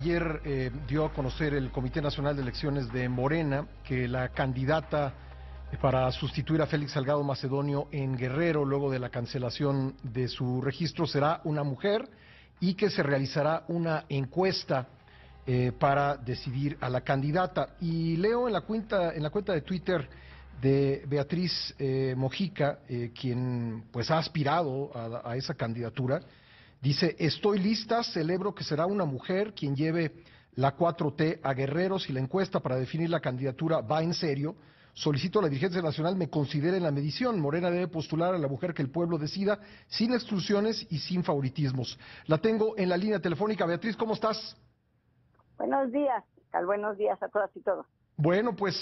Ayer dio a conocer el Comité Nacional de Elecciones de Morena que la candidata para sustituir a Félix Salgado Macedonio en Guerrero, luego de la cancelación de su registro, será una mujer y que se realizará una encuesta para decidir a la candidata. Y leo en la cuenta de Twitter de Beatriz Mojica, quien pues ha aspirado a esa candidatura. Dice: estoy lista, celebro que será una mujer quien lleve la 4T a Guerrero. Si la encuesta para definir la candidatura va en serio, solicito a la dirigencia nacional me considere en la medición. Morena debe postular a la mujer que el pueblo decida, sin exclusiones y sin favoritismos. La tengo en la línea telefónica. Beatriz, ¿cómo estás? Buenos días, Cal, buenos días a todas y todos. Bueno, pues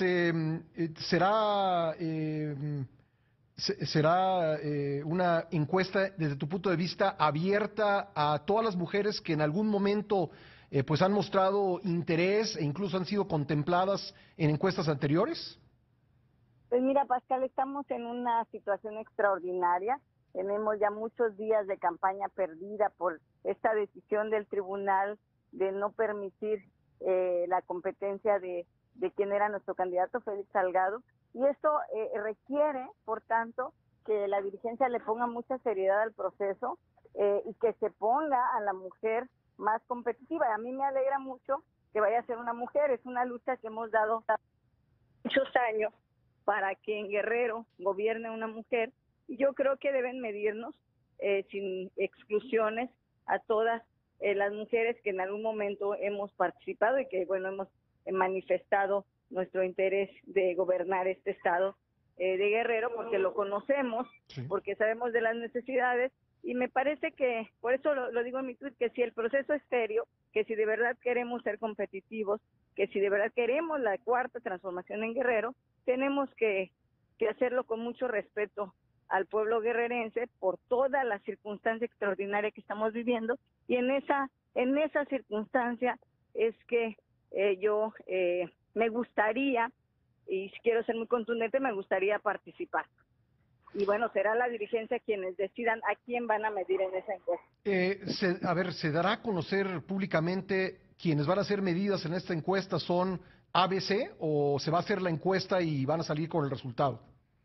será una encuesta, desde tu punto de vista, abierta a todas las mujeres que en algún momento pues han mostrado interés e incluso han sido contempladas en encuestas anteriores. Pues mira, Pascal, estamos en una situación extraordinaria. Tenemos ya muchos días de campaña perdida por esta decisión del tribunal de no permitir la competencia de quien era nuestro candidato, Félix Salgado. Y esto requiere, por tanto, que la dirigencia le ponga mucha seriedad al proceso y que se ponga a la mujer más competitiva. A mí me alegra mucho que vaya a ser una mujer. Es una lucha que hemos dado muchos años para que en Guerrero gobierne una mujer. Y yo creo que deben medirnos sin exclusiones a todas las mujeres que en algún momento hemos participado y que, bueno, hemos manifestado nuestro interés de gobernar este estado de Guerrero, porque lo conocemos, sí, porque sabemos de las necesidades, y me parece que, por eso lo digo en mi tweet, que si el proceso es serio, que si de verdad queremos ser competitivos, que si de verdad queremos la cuarta transformación en Guerrero, tenemos que hacerlo con mucho respeto al pueblo guerrerense por toda la circunstancia extraordinaria que estamos viviendo, y en esa circunstancia es que yo me gustaría, y si quiero ser muy contundente, me gustaría participar. Y bueno, será la dirigencia quienes decidan a quién van a medir en esa encuesta. ¿Se dará a conocer públicamente quienes van a ser medidas en esta encuesta son ABC o se va a hacer la encuesta y van a salir con el resultado?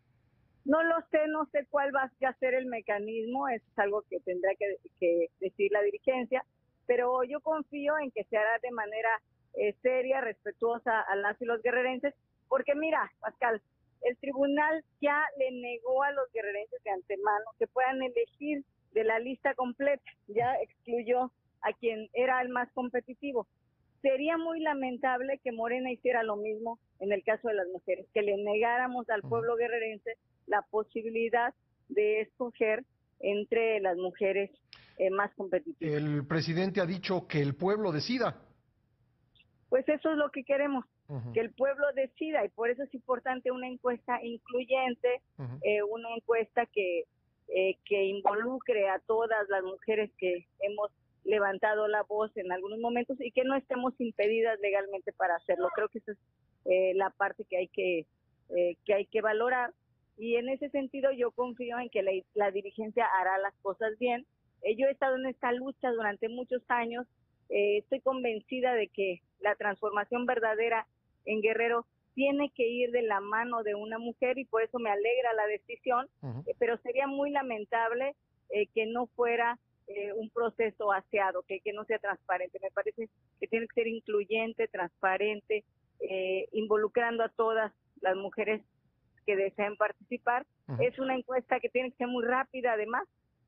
No lo sé, no sé cuál va a ser el mecanismo, eso es algo que tendrá que decir la dirigencia, pero yo confío en que se hará de manera seria, respetuosa a las y los guerrerenses, porque mira, Pascal, el tribunal ya le negó a los guerrerenses de antemano que puedan elegir de la lista completa, ya excluyó a quien era el más competitivo. Sería muy lamentable que Morena hiciera lo mismo en el caso de las mujeres, que le negáramos al pueblo guerrerense la posibilidad de escoger entre las mujeres más competitivas. El presidente ha dicho que el pueblo decida. Pues eso es lo que queremos, que el pueblo decida, y por eso es importante una encuesta incluyente, una encuesta que involucre a todas las mujeres que hemos levantado la voz en algunos momentos y que no estemos impedidas legalmente para hacerlo. Creo que esa es la parte que hay que valorar, y en ese sentido yo confío en que la dirigencia hará las cosas bien. Yo he estado en esta lucha durante muchos años. Estoy convencida de que la transformación verdadera en Guerrero tiene que ir de la mano de una mujer, y por eso me alegra la decisión, pero sería muy lamentable que no fuera un proceso aseado, que no sea transparente. Me parece que tiene que ser incluyente, transparente, involucrando a todas las mujeres que deseen participar. Es una encuesta que tiene que ser muy rápida, además.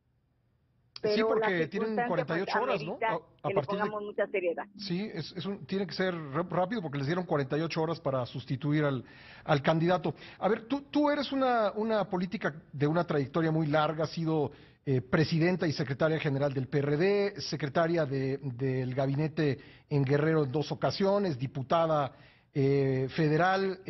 Pero sí, porque tienen 48 horas, ¿no? Que le pongamos mucha seriedad. Sí, tiene que ser rápido porque les dieron 48 horas para sustituir al candidato. A ver, tú eres una política de una trayectoria muy larga, has sido presidenta y secretaria general del PRD, secretaria del gabinete en Guerrero en 2 ocasiones, diputada federal.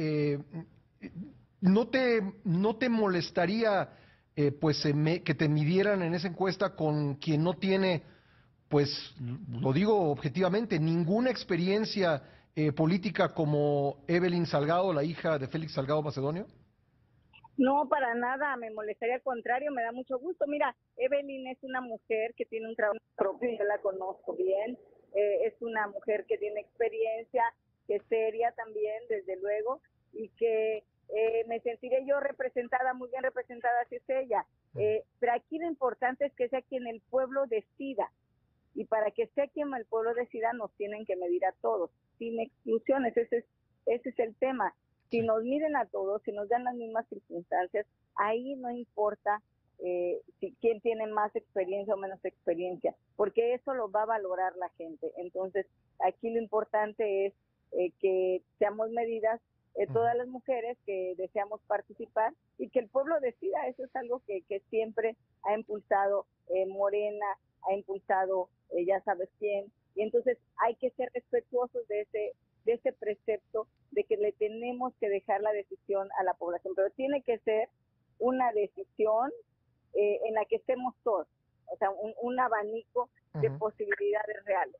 ¿No te molestaría que te midieran en esa encuesta con quien no tiene, pues lo digo objetivamente, ninguna experiencia política como Evelyn Salgado, la hija de Félix Salgado Macedonio? No, para nada, me molestaría, al contrario, me da mucho gusto. Mira, Evelyn es una mujer que tiene un trabajo propio, yo la conozco bien, es una mujer que tiene experiencia, que es seria también, desde luego, y que me sentiré yo representada, muy bien representada si es ella. Pero aquí lo importante es que sea quien el pueblo decida. Y para que sea quien el pueblo decida, nos tienen que medir a todos, sin exclusiones. Ese es el tema. Si nos miden a todos, si nos dan las mismas circunstancias, ahí no importa quién tiene más experiencia o menos experiencia, porque eso lo va a valorar la gente. Entonces, aquí lo importante es que seamos medidas todas las mujeres que deseamos participar y que el pueblo decida. Eso es algo que siempre ha impulsado Morena, ha impulsado ya sabes quién, y entonces hay que ser respetuosos de ese precepto de que le tenemos que dejar la decisión a la población, pero tiene que ser una decisión en la que estemos todos, o sea, un abanico de posibilidades reales.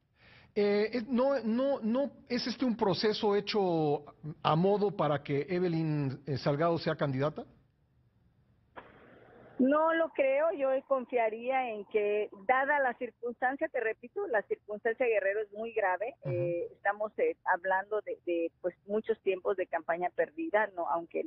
No, ¿es un proceso hecho a modo para que Evelyn Salgado sea candidata? No lo creo, yo confiaría en que, dada la circunstancia, te repito, la circunstancia de Guerrero es muy grave, estamos hablando de pues muchos tiempos de campaña perdida, no, aunque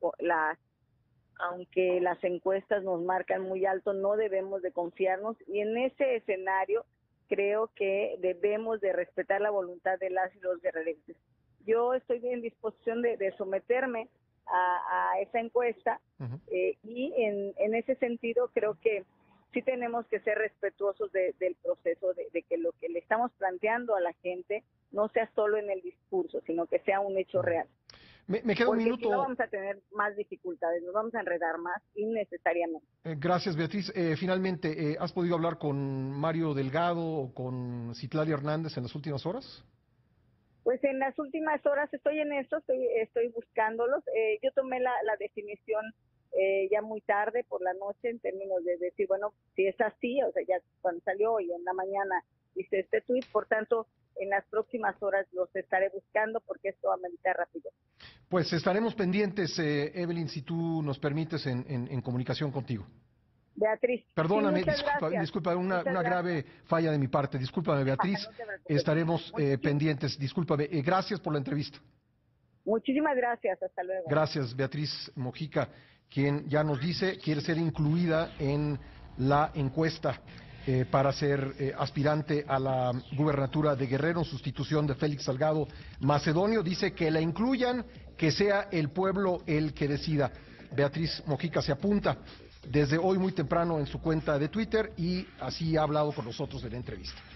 las encuestas nos marcan muy alto, no debemos de confiarnos, y en ese escenario creo que debemos de respetar la voluntad de las y los guerrerenses. Yo estoy en disposición de someterme a esa encuesta y en ese sentido creo que sí tenemos que ser respetuosos del proceso, de que lo que le estamos planteando a la gente no sea solo en el discurso, sino que sea un hecho real. Me queda un minuto. Porque si no vamos a tener más dificultades, nos vamos a enredar más innecesariamente. Gracias, Beatriz. Finalmente, ¿has podido hablar con Mario Delgado o con Citlali Hernández en las últimas horas? Pues en las últimas horas estoy en eso, estoy buscándolos. Yo tomé la definición ya muy tarde por la noche en términos de decir, bueno, si es así, o sea, ya cuando salió hoy en la mañana hice este tuit, por tanto, en las próximas horas los estaré buscando porque esto amerita rápido. Pues estaremos pendientes, Evelyn, si tú nos permites, en comunicación contigo. Beatriz. Perdóname, disculpa, una grave falla de mi parte. Discúlpame, Beatriz. No estaremos pendientes. Discúlpame. Gracias por la entrevista. Muchísimas gracias. Hasta luego. Gracias, Beatriz Mojica, quien ya nos dice quiere ser incluida en la encuesta para ser aspirante a la gubernatura de Guerrero en sustitución de Félix Salgado Macedonio. Dice que la incluyan, que sea el pueblo el que decida. Beatriz Mojica se apunta desde hoy muy temprano en su cuenta de Twitter y así ha hablado con nosotros en la entrevista.